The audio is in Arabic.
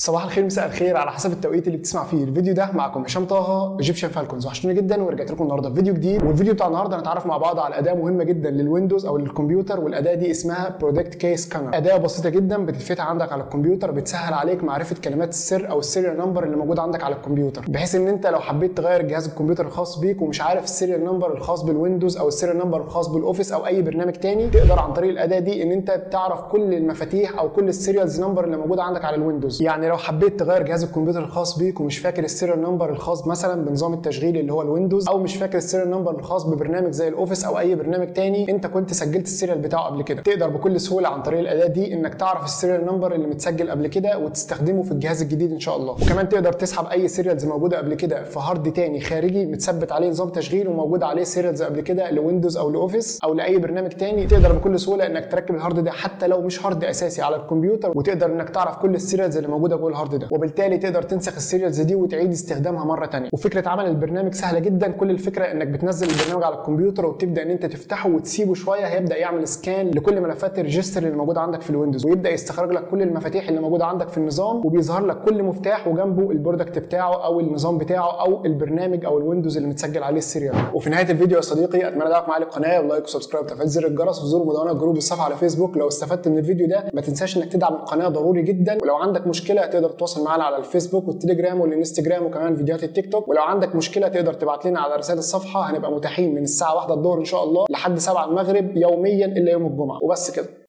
صباح الخير مساء الخير على حسب التوقيت اللي بتسمع فيه الفيديو ده. معكم هشام طه ايجيبشن فالكونز، وحشتوني جدا ورجعت لكم النهارده بفيديو جديد. والفيديو بتاع النهارده هنتعرف مع بعض على اداه مهمه جدا للويندوز او للكمبيوتر، والاداه دي اسمها برودكت كي سكانر. اداه بسيطه جدا بتتفتح عندك على الكمبيوتر، بتسهل عليك معرفه كلمات السر او السيريال نمبر اللي موجود عندك على الكمبيوتر، بحيث ان انت لو حبيت تغير جهاز الكمبيوتر الخاص بيك ومش عارف السيريال نمبر الخاص بالويندوز او السيريال نمبر الخاص بالاوفيس او اي برنامج تاني، تقدر عن طريق الاداه دي ان انت تعرف كل المفاتيح او كل السيريالز نمبر اللي موجوده عندك على الويندوز. يعني لو حبيت تغير جهاز الكمبيوتر الخاص بيك ومش فاكر السيريال نمبر الخاص مثلا بنظام التشغيل اللي هو الويندوز، او مش فاكر السيريال نمبر الخاص ببرنامج زي الاوفيس او اي برنامج تاني انت كنت سجلت السيريال بتاعه قبل كده، تقدر بكل سهوله عن طريق الاداه دي انك تعرف السيريال نمبر اللي متسجل قبل كده وتستخدمه في الجهاز الجديد ان شاء الله. وكمان تقدر تسحب اي سيريالز موجوده قبل كده في هارد تاني خارجي متثبت عليه نظام تشغيل وموجود عليه سيريالز قبل كده لويندوز او لاوفيس او لاي برنامج تاني، تقدر بكل سهوله انك تركب الهارد ده حتى لو مش هارد اساسي على الكمبيوتر، وتقدر انك تعرف كل السيريالز اللي موجوده جوه الهارد ده، وبالتالي تقدر تنسخ السيريالز دي وتعيد استخدامها مره ثانيه. وفكره عمل البرنامج سهله جدا، كل الفكره انك بتنزل البرنامج على الكمبيوتر وبتبدا ان انت تفتحه وتسيبه شويه، هيبدا يعمل سكان لكل ملفات الريجستر اللي موجوده عندك في الويندوز، ويبدا يستخرج لك كل المفاتيح اللي موجوده عندك في النظام، وبيظهر لك كل مفتاح وجنبه البرودكت بتاعه او النظام بتاعه او البرنامج او الويندوز اللي متسجل عليه السيريال. وفي نهايه الفيديو يا صديقي اتمنى دعمك معايا للقناه ولايك وسبسكرايب وتفعيل زر الجرس وزور مدونه جروب الصفحه على فيسبوك. لو استفدت من الفيديو ده ما تنساش انك تدعم القناه، ضروري جدا. ولو عندك مشكله تقدر تتواصل معانا على الفيسبوك والتليجرام والانستجرام وكمان فيديوهات التيك توك. ولو عندك مشكله تقدر تبعت لنا على رسائل الصفحه، هنبقى متاحين من الساعه 1 الظهر ان شاء الله لحد 7 المغرب يوميا الا يوم الجمعه. وبس كده.